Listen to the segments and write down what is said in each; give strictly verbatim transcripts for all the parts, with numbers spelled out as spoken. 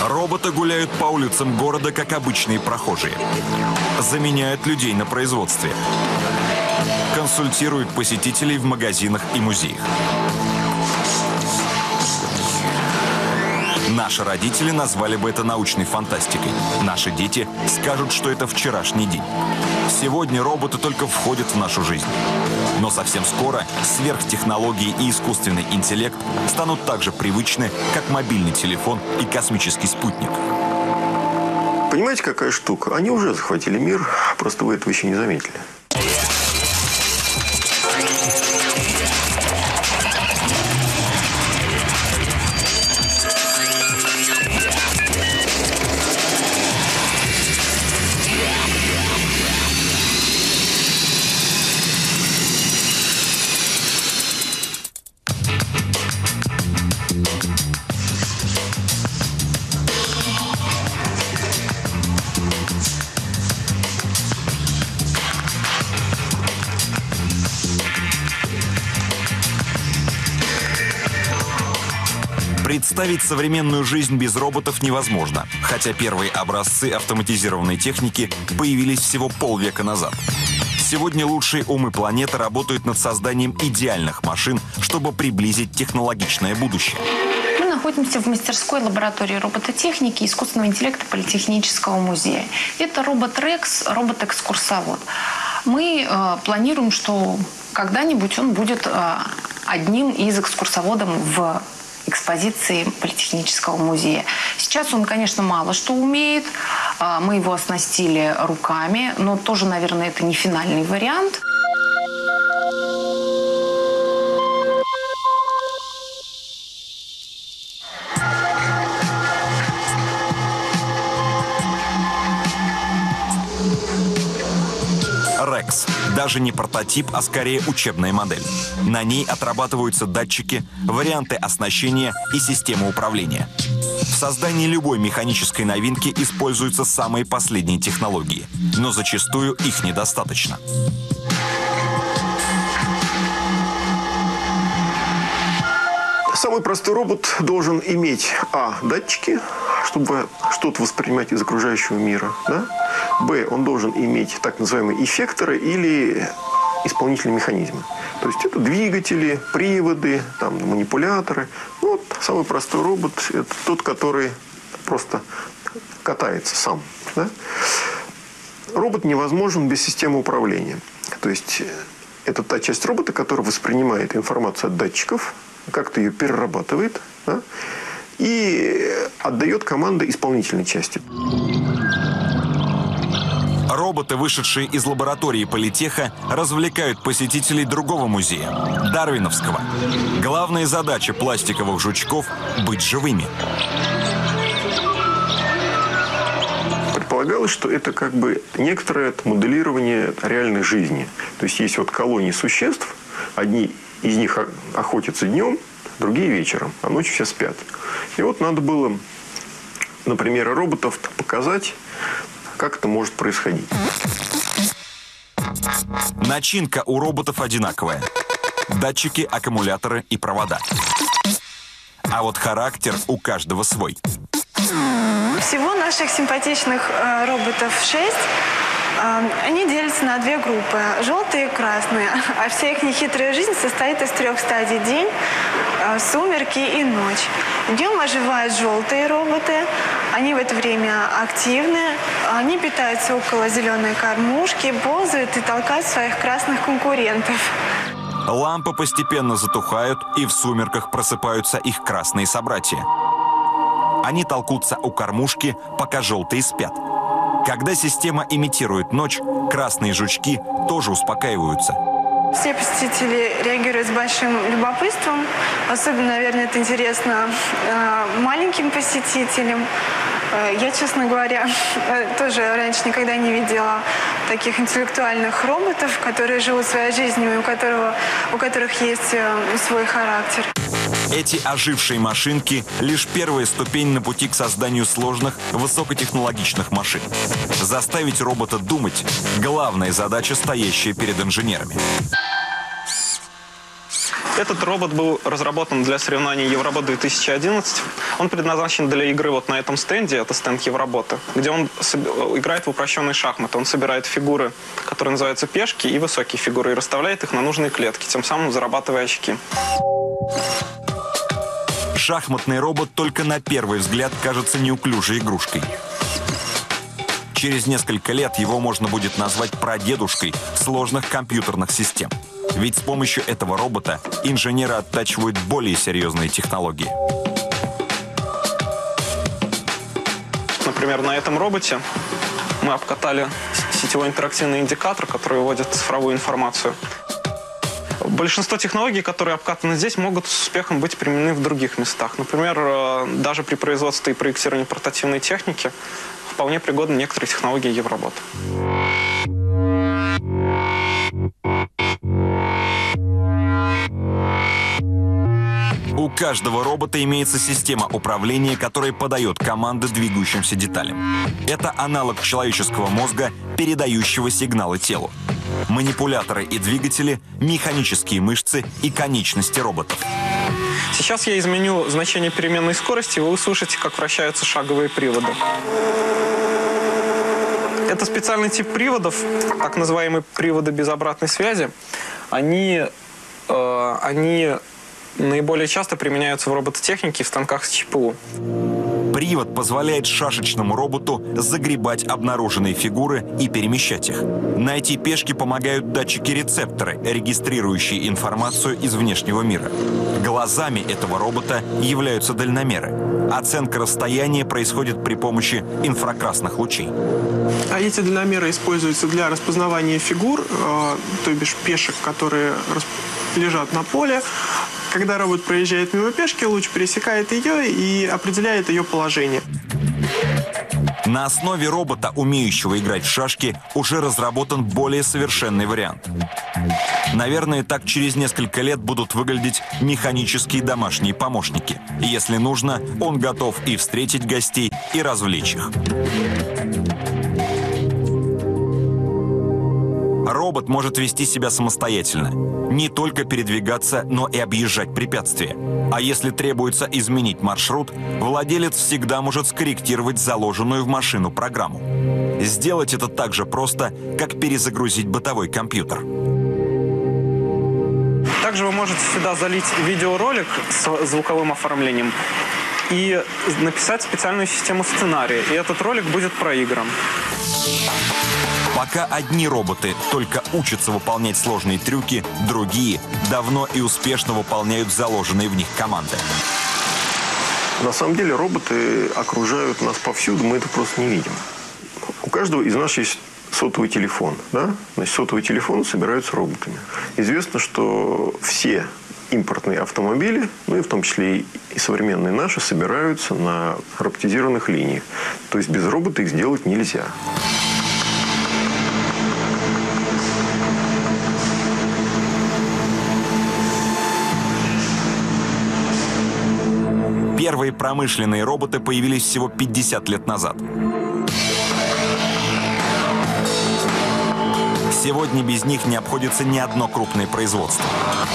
Роботы гуляют по улицам города, как обычные прохожие. Заменяют людей на производстве. Консультируют посетителей в магазинах и музеях. Наши родители назвали бы это научной фантастикой. Наши дети скажут, что это вчерашний день. Сегодня роботы только входят в нашу жизнь. Но совсем скоро сверхтехнологии и искусственный интеллект станут так же привычны, как мобильный телефон и космический спутник. Понимаете, какая штука? Они уже захватили мир, просто вы этого еще не заметили. Представить современную жизнь без роботов невозможно, хотя первые образцы автоматизированной техники появились всего полвека назад. Сегодня лучшие умы планеты работают над созданием идеальных машин, чтобы приблизить технологичное будущее. Мы находимся в мастерской лаборатории робототехники и искусственного интеллекта Политехнического музея. Это робот Рекс, робот-экскурсовод. Мы э, планируем, что когда-нибудь он будет э, одним из экскурсоводов в экспозиции Политехнического музея. Сейчас он, конечно, мало что умеет. Мы его оснастили руками, но тоже, наверное, это не финальный вариант. Рекс. Даже не прототип, а скорее учебная модель. На ней отрабатываются датчики, варианты оснащения и системы управления. В создании любой механической новинки используются самые последние технологии, но зачастую их недостаточно. Самый простой робот должен иметь а. датчики, чтобы что-то воспринимать из окружающего мира, да? Б. Он должен иметь так называемые эффекторы или исполнительные механизмы. То есть это двигатели, приводы, там, манипуляторы. Ну, вот самый простой робот – это тот, который просто катается сам. Да? Робот невозможен без системы управления. То есть это та часть робота, которая воспринимает информацию от датчиков, как-то ее перерабатывает, да? И отдает команды исполнительной части. Роботы, вышедшие из лаборатории Политеха, развлекают посетителей другого музея – Дарвиновского. Главная задача пластиковых жучков – быть живыми. Предполагалось, что это как бы некоторое моделирование реальной жизни. То есть есть вот колонии существ, одни из них охотятся днем, другие вечером, а ночью все спят. И вот надо было на примере роботов показать, как это может происходить. Начинка у роботов одинаковая. Датчики, аккумуляторы и провода. А вот характер у каждого свой. Всего наших симпатичных э, роботов шесть. Э, они делятся на две группы – желтые и красные. А вся их нехитрая жизнь состоит из трех стадий – день, э, сумерки и ночь. Днем оживают желтые роботы. Они в это время активны. Они питаются около зеленой кормушки, ползают и толкают своих красных конкурентов. Лампы постепенно затухают, и в сумерках просыпаются их красные собратья. Они толкутся у кормушки, пока желтые спят. Когда система имитирует ночь, красные жучки тоже успокаиваются. Все посетители реагируют с большим любопытством. Особенно, наверное, это интересно э, маленьким посетителям. Э, я, честно говоря, э, тоже раньше никогда не видела таких интеллектуальных роботов, которые живут своей жизнью и у, которого, у которых есть э, свой характер. Эти ожившие машинки – лишь первая ступень на пути к созданию сложных, высокотехнологичных машин. Заставить робота думать – главная задача, стоящая перед инженерами. Этот робот был разработан для соревнований Евробот две тысячи одиннадцать. Он предназначен для игры вот на этом стенде, это стенд Евробота, где он играет в упрощенные шахматы. Он собирает фигуры, которые называются пешки, и высокие фигуры, и расставляет их на нужные клетки, тем самым зарабатывая очки. Шахматный робот только на первый взгляд кажется неуклюжей игрушкой. Через несколько лет его можно будет назвать прадедушкой сложных компьютерных систем. Ведь с помощью этого робота инженеры оттачивают более серьезные технологии. Например, на этом роботе мы обкатали сетевой интерактивный индикатор, который выводит цифровую информацию. Большинство технологий, которые обкатаны здесь, могут с успехом быть применены в других местах. Например, даже при производстве и проектировании портативной техники вполне пригодны некоторые технологии Евробота. У каждого робота имеется система управления, которая подает команды двигающимся деталям. Это аналог человеческого мозга, передающего сигналы телу. Манипуляторы и двигатели, механические мышцы и конечности роботов. Сейчас я изменю значение переменной скорости, и вы услышите, как вращаются шаговые приводы. Это специальный тип приводов, так называемые приводы без обратной связи. Они, э, они наиболее часто применяются в робототехнике и в станках с ЧПУ. Привод позволяет шашечному роботу загребать обнаруженные фигуры и перемещать их. Найти пешки помогают датчики-рецепторы, регистрирующие информацию из внешнего мира. Глазами этого робота являются дальномеры. Оценка расстояния происходит при помощи инфракрасных лучей. А эти дальномеры используются для распознавания фигур, э, то бишь пешек, которые лежат на поле. Когда робот проезжает мимо пешки, луч пересекает ее и определяет ее положение. На основе робота, умеющего играть в шашки, уже разработан более совершенный вариант. Наверное, так через несколько лет будут выглядеть механические домашние помощники. Если нужно, он готов и встретить гостей, и развлечь их. Робот может вести себя самостоятельно. Не только передвигаться, но и объезжать препятствия. А если требуется изменить маршрут, владелец всегда может скорректировать заложенную в машину программу. Сделать это так же просто, как перезагрузить бытовой компьютер. Также вы можете сюда залить видеоролик с звуковым оформлением и написать специальную систему сценария, и этот ролик будет проигран. Пока одни роботы только учатся выполнять сложные трюки, другие давно и успешно выполняют заложенные в них команды. На самом деле роботы окружают нас повсюду, мы это просто не видим. У каждого из нас есть сотовый телефон. Да? Значит, сотовые телефоны собираются роботами. Известно, что все импортные автомобили, ну и в том числе и современные наши, собираются на роботизированных линиях. То есть без робота их сделать нельзя. Первые промышленные роботы появились всего пятьдесят лет назад. Сегодня без них не обходится ни одно крупное производство.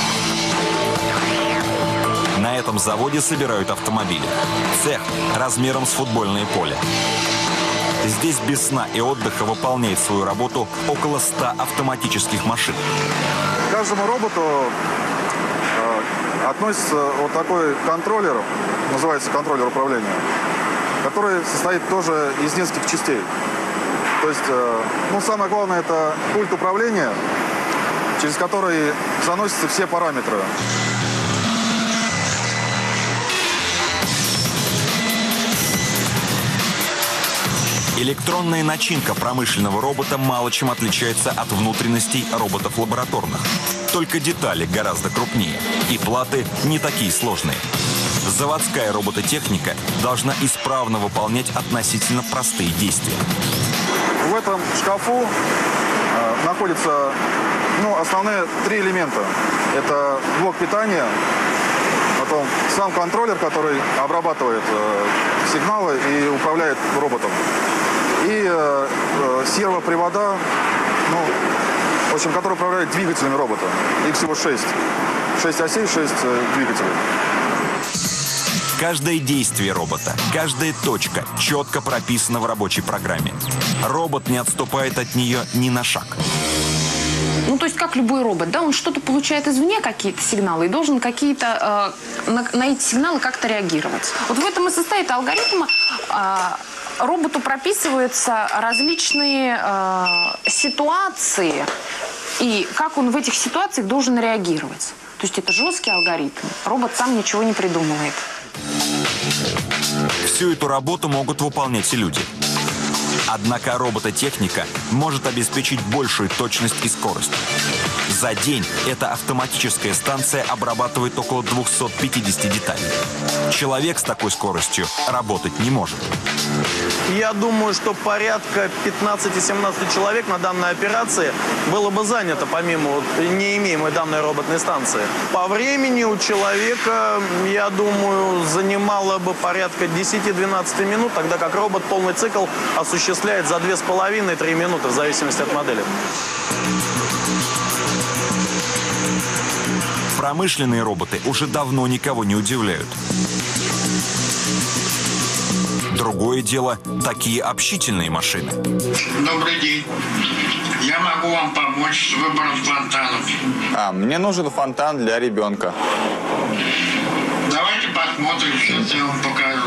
На этом заводе собирают автомобили. Цех размером с футбольное поле. Здесь без сна и отдыха выполняет свою работу около ста автоматических машин. К каждому роботу относится вот такой контроллер, называется контроллер управления, который состоит тоже из нескольких частей. То есть, ну, самое главное, это пульт управления, через который заносятся все параметры. Электронная начинка промышленного робота мало чем отличается от внутренностей роботов лабораторных. Только детали гораздо крупнее, и платы не такие сложные. Заводская робототехника должна исправно выполнять относительно простые действия. В этом шкафу э, находятся, ну, основные три элемента. Это блок питания, потом сам контроллер, который обрабатывает э, сигналы и управляет роботом. И э, э, сервопривода, ну, в общем, которые управляют двигателями робота. Их всего шесть. шесть осей, шесть двигателей. Каждое действие робота, каждая точка четко прописана в рабочей программе. Робот не отступает от нее ни на шаг. Ну, то есть, как любой робот, да, он что-то получает извне, какие-то сигналы, и должен какие-то, э, на, на эти сигналы как-то реагировать. Вот в этом и состоит алгоритм. Э, роботу прописываются различные э, ситуации, и как он в этих ситуациях должен реагировать. То есть, это жесткий алгоритм. Робот сам ничего не придумывает. Всю эту работу могут выполнять и люди. Однако робототехника может обеспечить большую точность и скорость. За день эта автоматическая станция обрабатывает около двухсот пятидесяти деталей. Человек с такой скоростью работать не может. Я думаю, что порядка пятнадцати-семнадцати человек на данной операции было бы занято, помимо вот, неимеемой данной роботной станции. По времени у человека, я думаю, занимало бы порядка десяти-двенадцати минут, тогда как робот полный цикл осуществляет за две с половиной — три минуты, в зависимости от модели. Промышленные роботы уже давно никого не удивляют. Другое дело – такие общительные машины. Добрый день. Я могу вам помочь с выбором фонтанов. А, мне нужен фонтан для ребенка. Давайте посмотрим, сейчас я вам покажу.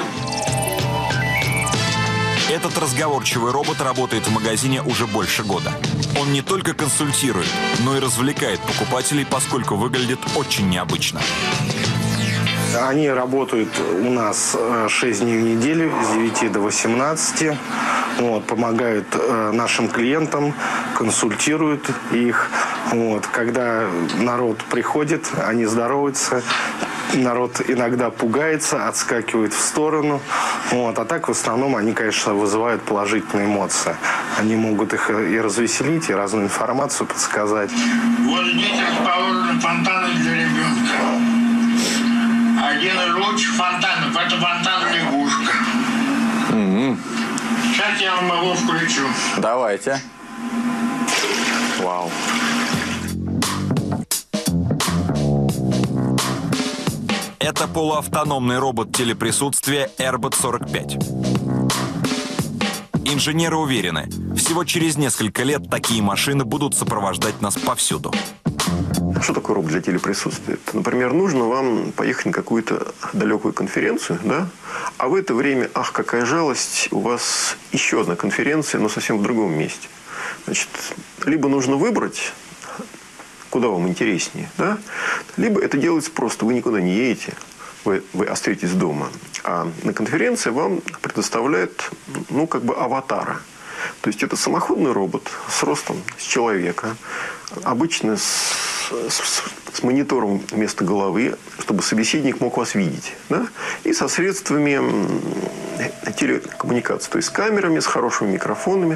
Этот разговорчивый робот работает в магазине уже больше года. Он не только консультирует, но и развлекает покупателей, поскольку выглядит очень необычно. Они работают у нас шесть дней в неделю, с девяти до восемнадцати. Вот, помогают э, нашим клиентам, консультируют их. Вот, когда народ приходит, они здороваются. Народ иногда пугается, отскакивает в сторону. Вот, а так в основном они, конечно, вызывают положительные эмоции. Они могут их и развеселить, и разную информацию подсказать. Вот здесь расположены фонтаны для ребенка. Один из лучших фонтанов – это фонтан «Лягушка». Mm-hmm. Сейчас я вам его включу. Давайте. Вау. Это полуавтономный робот телеприсутствия Airbot сорок пять. Инженеры уверены, всего через несколько лет такие машины будут сопровождать нас повсюду. Что такое робот для телеприсутствия? Например, нужно вам поехать на какую-то далекую конференцию, да? А в это время, ах, какая жалость, у вас еще одна конференция, но совсем в другом месте. Значит, либо нужно выбрать, куда вам интереснее, да? Либо это делается просто, вы никуда не едете, вы, вы остаетесь дома. А на конференции вам предоставляют, ну, как бы аватара. То есть это самоходный робот с ростом с человека, обычно с, с, с монитором вместо головы, чтобы собеседник мог вас видеть, да? И со средствами телекоммуникации, то есть с камерами, с хорошими микрофонами.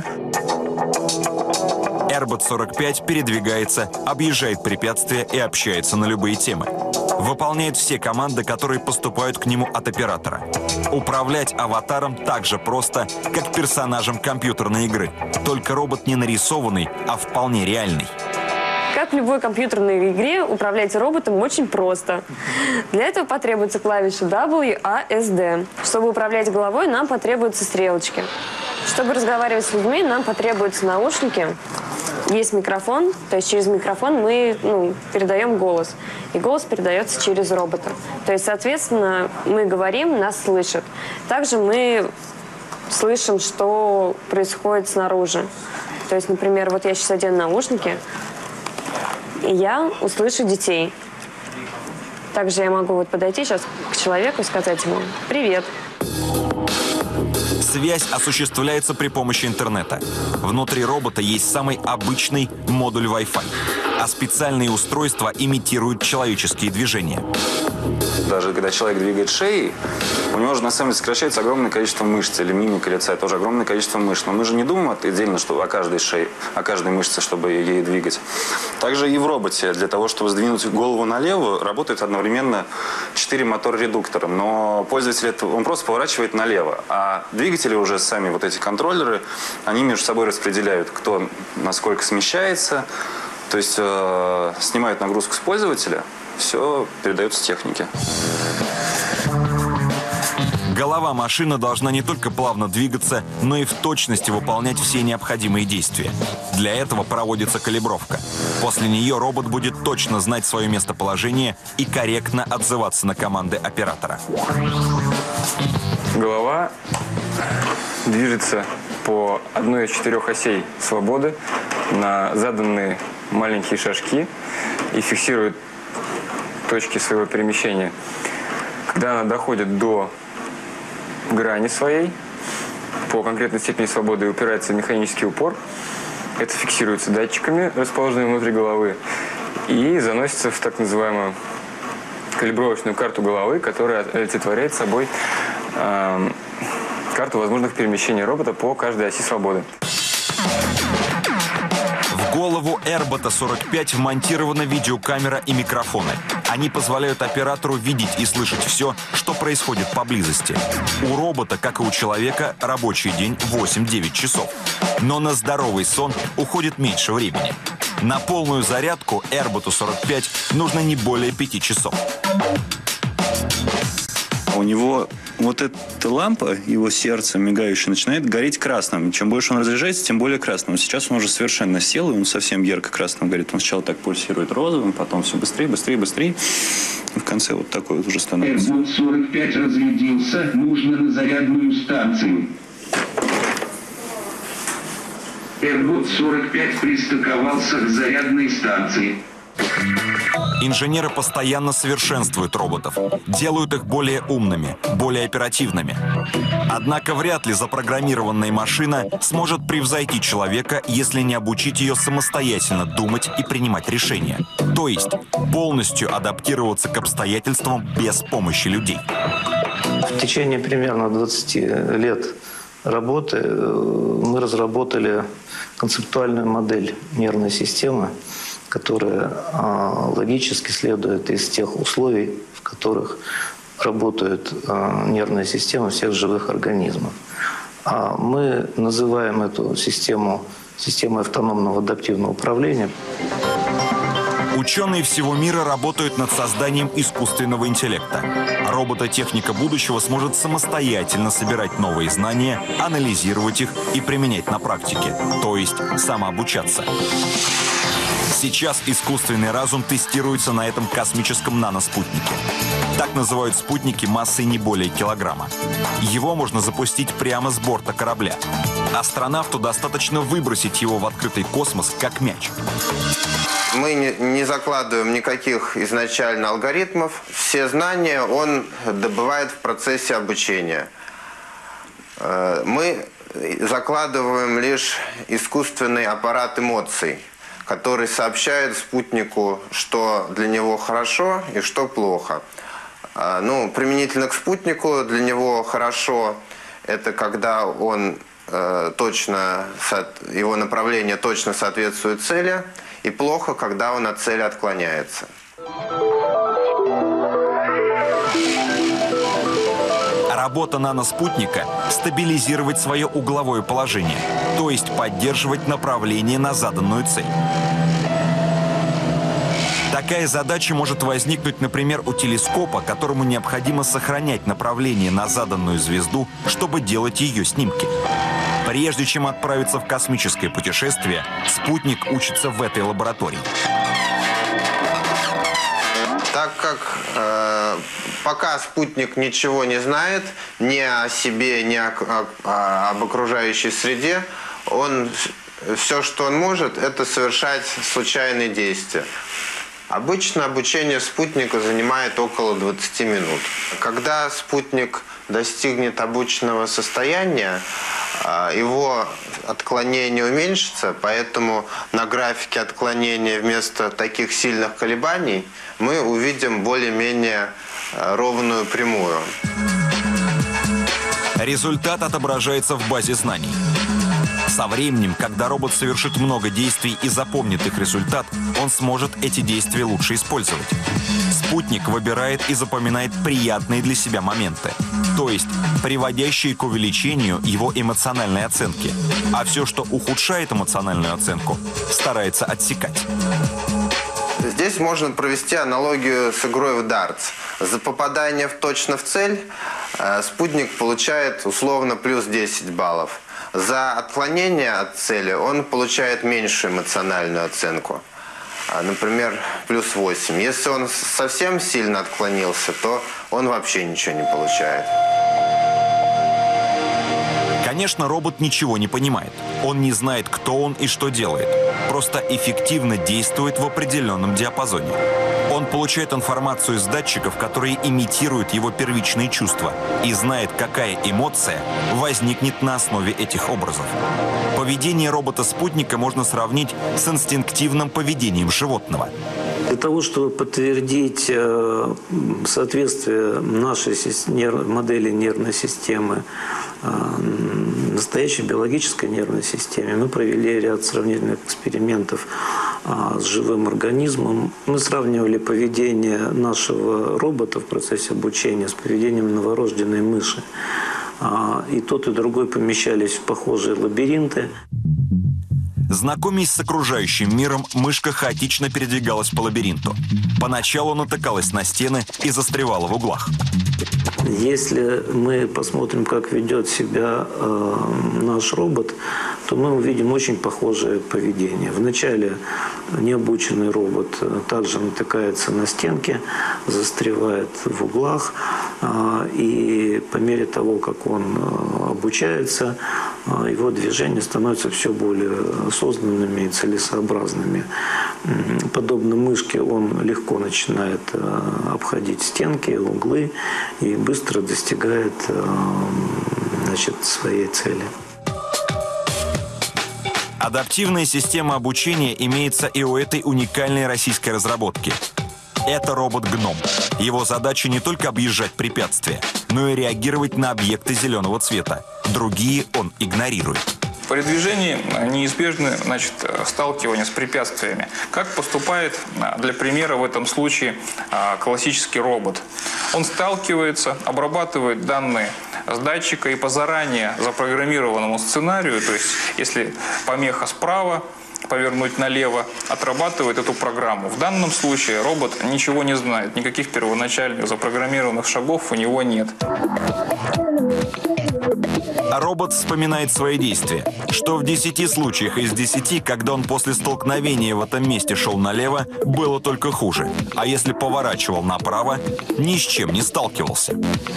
Airbot сорок пять передвигается, объезжает препятствия и общается на любые темы. Выполняет все команды, которые поступают к нему от оператора. Управлять аватаром так же просто, как персонажем компьютерной игры. Только робот не нарисованный, а вполне реальный. Как в любой компьютерной игре, управлять роботом очень просто. Для этого потребуется клавиша дабл ю а эс ди. Чтобы управлять головой, нам потребуются стрелочки. Чтобы разговаривать с людьми, нам потребуются наушники. Есть микрофон, то есть через микрофон мы ну, передаем голос. И голос передается через робота. То есть, соответственно, мы говорим, нас слышат. Также мы слышим, что происходит снаружи. То есть, например, вот я сейчас одену наушники, и я услышу детей. Также я могу вот подойти сейчас к человеку и сказать ему «Привет». Связь осуществляется при помощи интернета. Внутри робота есть самый обычный модуль Wi-Fi, а специальные устройства имитируют человеческие движения. Даже когда человек двигает шеей, у него же на самом деле сокращается огромное количество мышц, или мимика лица, это тоже огромное количество мышц. Но мы же не думаем отдельно что, о каждой шее, о каждой мышце, чтобы ей двигать. Также и в роботе для того, чтобы сдвинуть голову налево, работают одновременно четыре мотор-редуктора. Но пользователь он просто поворачивает налево, а двигатели уже сами, вот эти контроллеры, они между собой распределяют, кто насколько смещается, то есть э, снимают нагрузку с пользователя, все передается технике. Голова машины должна не только плавно двигаться, но и в точности выполнять все необходимые действия. Для этого проводится калибровка. После нее робот будет точно знать свое местоположение и корректно отзываться на команды оператора. Голова движется по одной из четырех осей свободы на заданные маленькие шажки и фиксирует точки своего перемещения. Когда она доходит до грани своей, по конкретной степени свободы и упирается в механический упор, это фиксируется датчиками, расположенными внутри головы, и заносится в так называемую калибровочную карту головы, которая олицетворяет собой э, карту возможных перемещений робота по каждой оси свободы. В голову Airbotta сорок пять вмонтирована видеокамера и микрофоны. Они позволяют оператору видеть и слышать все, что происходит поблизости. У робота, как и у человека, рабочий день восемь-девять часов. Но на здоровый сон уходит меньше времени. На полную зарядку Airbotta сорок пять нужно не более пяти часов. У него вот эта лампа, его сердце мигающее, начинает гореть красным. Чем больше он разряжается, тем более красным. Сейчас он уже совершенно сел, и он совсем ярко-красным горит. Он сначала так пульсирует розовым, потом все быстрее, быстрее, быстрее. И в конце вот такой вот уже становится. Airbotta сорок пять разрядился, нужно на зарядную станцию. Airbotta сорок пять пристыковался к зарядной станции. Инженеры постоянно совершенствуют роботов, делают их более умными, более оперативными. Однако вряд ли запрограммированная машина сможет превзойти человека, если не обучить ее самостоятельно думать и принимать решения. То есть полностью адаптироваться к обстоятельствам без помощи людей. В течение примерно двадцати лет работы мы разработали концептуальную модель нервной системы, которая а, логически следует из тех условий, в которых работает а, нервная система всех живых организмов. А мы называем эту систему системой автономного адаптивного управления. Ученые всего мира работают над созданием искусственного интеллекта. Робототехника будущего сможет самостоятельно собирать новые знания, анализировать их и применять на практике, то есть самообучаться. Сейчас искусственный разум тестируется на этом космическом наноспутнике. Так называют спутники массой не более килограмма. Его можно запустить прямо с борта корабля. Астронавту достаточно выбросить его в открытый космос, как мяч. Мы не, не закладываем никаких изначально алгоритмов. Все знания он добывает в процессе обучения. Мы закладываем лишь искусственный аппарат эмоций, который сообщает спутнику, что для него хорошо и что плохо. Ну, применительно к спутнику, для него хорошо – это когда он э, точно, его направление точно соответствует цели, и плохо, когда он от цели отклоняется. Работа наноспутника – стабилизировать свое угловое положение, то есть поддерживать направление на заданную цель. Такая задача может возникнуть, например, у телескопа, которому необходимо сохранять направление на заданную звезду, чтобы делать ее снимки. Прежде чем отправиться в космическое путешествие, спутник учится в этой лаборатории. Так как э, пока спутник ничего не знает ни о себе, ни о, о, об окружающей среде, он, все, что он может, это совершать случайные действия. Обычно обучение спутника занимает около двадцати минут. Когда спутник достигнет обученного состояния, его отклонение уменьшится, поэтому на графике отклонения вместо таких сильных колебаний мы увидим более-менее ровную прямую. Результат отображается в базе знаний. Со временем, когда робот совершит много действий и запомнит их результат, он сможет эти действия лучше использовать. Спутник выбирает и запоминает приятные для себя моменты, то есть приводящие к увеличению его эмоциональной оценки, а все, что ухудшает эмоциональную оценку, старается отсекать. Здесь Здесь можно провести аналогию с игрой в дартс. За попадание в точно в цель э, спутник получает условно плюс десять баллов. За отклонение от цели он получает меньшую эмоциональную оценку. Например, плюс восемь. Если он совсем сильно отклонился, то он вообще ничего не получает. Конечно, робот ничего не понимает. Он не знает, кто он и что делает. Просто эффективно действует в определенном диапазоне. Он получает информацию из датчиков, которые имитируют его первичные чувства, и знает, какая эмоция возникнет на основе этих образов. Поведение робота-спутника можно сравнить с инстинктивным поведением животного. Для того, чтобы подтвердить соответствие нашей модели нервной системы настоящей биологической нервной системе, мы провели ряд сравнительных экспериментов с живым организмом. Мы сравнивали поведение нашего робота в процессе обучения с поведением новорожденной мыши. И тот, и другой помещались в похожие лабиринты. Знакомясь с окружающим миром, мышка хаотично передвигалась по лабиринту. Поначалу натыкалась на стены и застревала в углах. Если мы посмотрим, как ведет себя э, наш робот, то мы увидим очень похожее поведение. Вначале необученный робот также натыкается на стенки, застревает в углах, э, и по мере того, как он э, обучается, э, его движения становятся все более осознанными и целесообразными. Подобно мышке, он легко начинает э, обходить стенки, углы и быстро достигает э, значит, своей цели. Адаптивная система обучения имеется и у этой уникальной российской разработки. Это робот-гном. Его задача не только объезжать препятствия, но и реагировать на объекты зеленого цвета. Другие он игнорирует. При движении неизбежны, значит, сталкивание с препятствиями. Как поступает, для примера, в этом случае классический робот? Он сталкивается, обрабатывает данные с датчика и по заранее запрограммированному сценарию, то есть если помеха справа, повернуть налево, отрабатывает эту программу. В данном случае робот ничего не знает, никаких первоначальных запрограммированных шагов у него нет. А робот вспоминает свои действия, что в десяти случаях из десяти, когда он после столкновения в этом месте шел налево, было только хуже. А если поворачивал направо, ни с чем не сталкивался.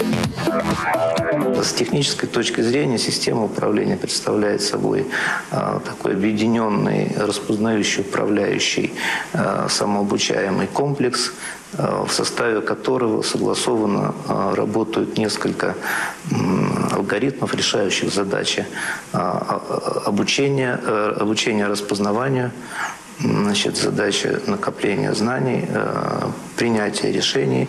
С технической точки зрения система управления представляет собой а, такой объединенный, распознающий, управляющий, а, самообучаемый комплекс, а, в составе которого согласованно а, работают несколько м, алгоритмов, решающих задачи а, а, обучения, а, обучения распознаванию, значит, задача накопления знаний, а, принятия решений.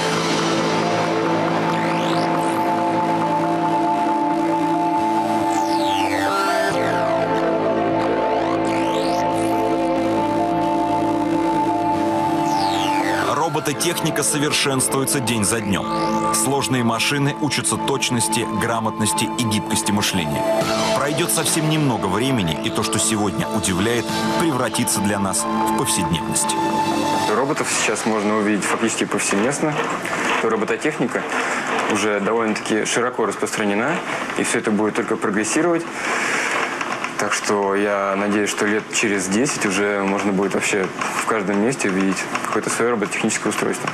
Робототехника совершенствуется день за днем. Сложные машины учатся точности, грамотности и гибкости мышления. Пройдет совсем немного времени, и то, что сегодня удивляет, превратится для нас в повседневность. Роботов сейчас можно увидеть фактически повсеместно. Робототехника уже довольно-таки широко распространена, и все это будет только прогрессировать. Так что я надеюсь, что лет через десять уже можно будет вообще в каждом месте увидеть какое-то свое робототехническое устройство.